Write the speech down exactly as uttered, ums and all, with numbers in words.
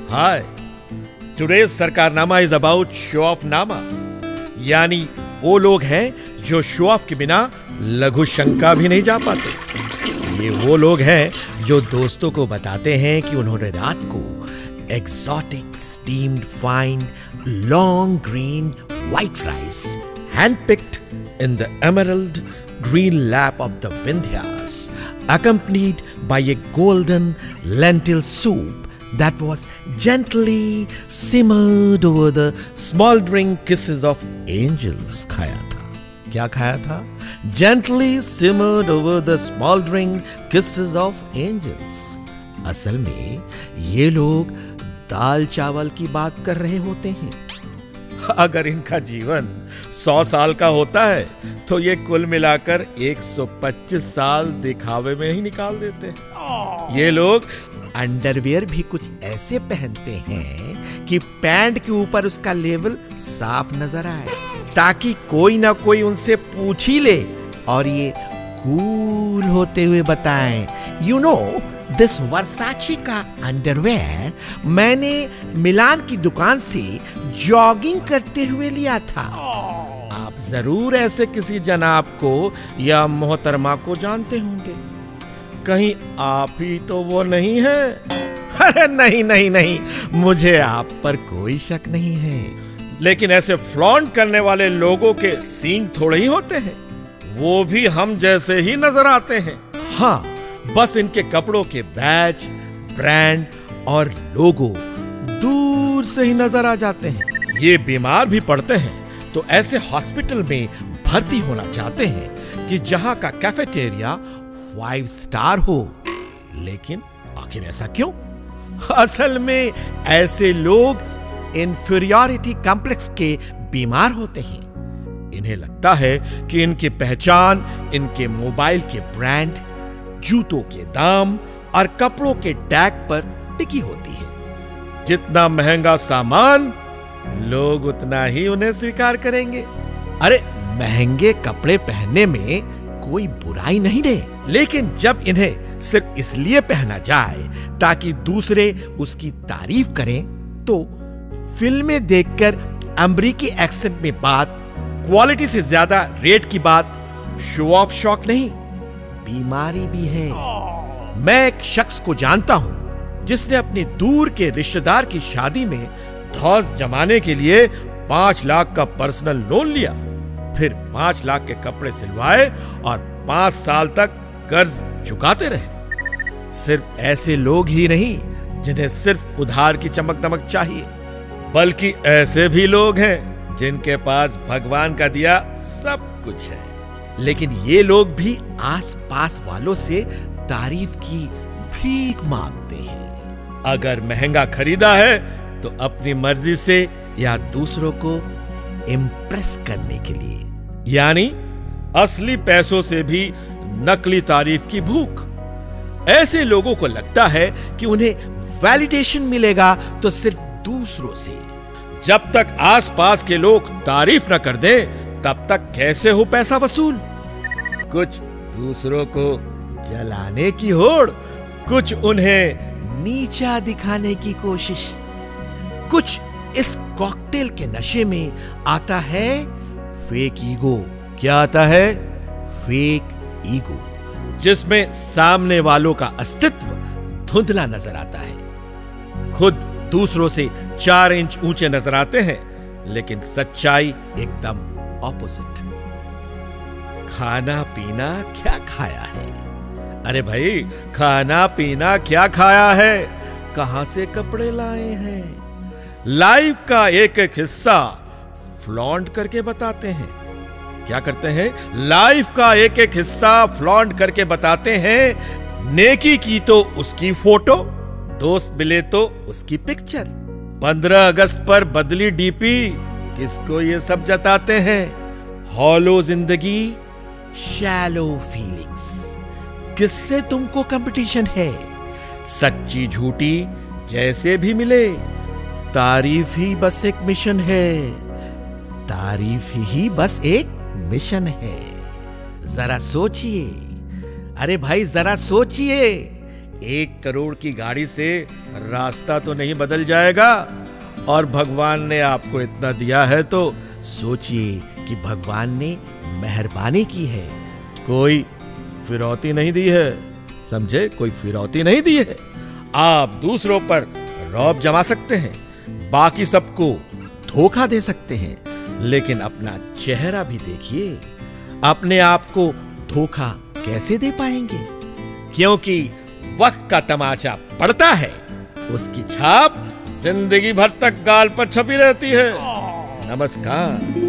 Hi, today's सरकारनामा is about show off नामा, यानी वो लोग हैं जो शो ऑफ के बिना लघु शंका भी नहीं जा पाते। ये वो लोग हैं जो दोस्तों को बताते हैं कि उन्होंने रात को exotic steamed fine long green white rice handpicked in the emerald green lap of the Vindhyas, accompanied by a golden lentil soup that was gently simmered over the smoldering kisses of angels. खाया था। क्या खाया था? Gently simmered over the smoldering kisses of angels. असल में ये लोग दाल चावल की बात कर रहे होते हैं। अगर इनका जीवन सौ साल का होता है तो ये कुल मिलाकर एक सौ पच्चीस साल दिखावे में ही निकाल देते हैं। ये लोग अंडरवियर भी कुछ ऐसे पहनते हैं कि पैंट के ऊपर उसका लेवल साफ नजर आए, ताकि कोई ना कोई उनसे पूछ ही ले और ये कूल होते हुए बताएं, यू नो दिस वर्साची का अंडरवेयर मैंने मिलान की दुकान से जॉगिंग करते हुए लिया था। आप जरूर ऐसे किसी जनाब को या मोहतरमा को जानते होंगे। कहीं आप ही तो वो नहीं है? अरे नहीं नहीं नहीं, मुझे आप पर कोई शक नहीं है। लेकिन ऐसे फ्लॉन्ट करने वाले लोगों के सींग थोड़े ही होते हैं, वो भी हम जैसे ही नजर आते हैं। हाँ, बस इनके कपड़ों के बैज, ब्रांड और लोगो दूर से ही नजर आ जाते हैं। ये बीमार भी पड़ते हैं तो ऐसे हॉस्पिटल में भर्ती होना चाहते हैं कि जहां का कैफेटेरिया फाइव स्टार हो। लेकिन आखिर ऐसा क्यों? असल में ऐसे लोग इंफीरियरिटी कॉम्प्लेक्स के बीमार होते हैं। इन्हें लगता है कि इनकी पहचान इनके मोबाइल के ब्रांड, जूतों के दाम और कपड़ों के टैग पर टिकी होती है। जितना महंगा सामान, लोग उतना ही उन्हें स्वीकार करेंगे। अरे महंगे कपड़े पहनने में कोई बुराई नहीं है, लेकिन जब इन्हें सिर्फ इसलिए पहना जाए ताकि दूसरे उसकी तारीफ करें, तो फिल्में देखकर अमेरिकी एक्सेंट में बात, क्वालिटी से ज्यादा रेट की बात, शो ऑफ शौक नहीं, बीमारी भी है। मैं एक शख्स को जानता हूं जिसने अपने दूर के रिश्तेदार की शादी में धौस जमाने के लिए पांच लाख का पर्सनल लोन लिया, फिर पांच लाख के कपड़े सिलवाए और पांच साल तक कर्ज चुकाते रहे। सिर्फ ऐसे लोग ही नहीं जिन्हें सिर्फ उधार की चमक दमक चाहिए, बल्कि ऐसे भी लोग हैं जिनके पास भगवान का दिया सब कुछ है, लेकिन ये लोग भी आस पास वालों से तारीफ की भीख मांगते हैं। अगर महंगा खरीदा है तो अपनी मर्जी से या दूसरों को इम्प्रेस करने के लिए, यानी असली पैसों से भी नकली तारीफ की भूख। ऐसे लोगों को लगता है कि उन्हें वैलिडेशन मिलेगा तो सिर्फ दूसरों से। जब तक आसपास के लोग तारीफ न कर दें, तब तक कैसे हो पैसा वसूल? कुछ दूसरों को जलाने की होड़, कुछ उन्हें नीचा दिखाने की कोशिश, कुछ इस कॉकटेल के नशे में आता है फेक ईगो। क्या आता है? फेक ईगो, जिसमें सामने वालों का अस्तित्व धुंधला नजर आता है। खुद दूसरों से चार इंच ऊंचे नजर आते हैं, लेकिन सच्चाई एकदम ऑपोजिट। खाना पीना क्या खाया है? अरे भाई, खाना पीना क्या खाया है? कहां से कपड़े लाए हैं? लाइफ का एक एक हिस्सा फ्लॉन्ट करके बताते हैं। क्या करते हैं? लाइफ का एक एक हिस्सा फ्लॉन्ट करके बताते हैं। नेकी की तो उसकी फोटो, दोस्त मिले तो उसकी पिक्चर। पंद्रह अगस्त पर बदली डीपी, किसको ये सब जताते हैं? हॉलो जिंदगी, शैलो फीलिंग्स, किससे तुमको कंपटीशन है? सच्ची झूठी जैसे भी मिले, तारीफ ही बस एक मिशन है, तारीफ ही बस एक मिशन है। जरा सोचिए, अरे भाई जरा सोचिए, एक करोड़ की गाड़ी से रास्ता तो नहीं बदल जाएगा। और भगवान ने आपको इतना दिया है तो सोचिए कि भगवान ने मेहरबानी की है, कोई फिरौती नहीं दी है। समझे? कोई फिरौती नहीं दी है। आप दूसरों पर रौब जमा सकते हैं, बाकी सबको धोखा दे सकते हैं, लेकिन अपना चेहरा भी देखिए। अपने आप को धोखा कैसे दे पाएंगे? क्योंकि वक्त का तमाचा पड़ता है, उसकी छाप जिंदगी भर तक गाल पर छपी रहती है। नमस्कार।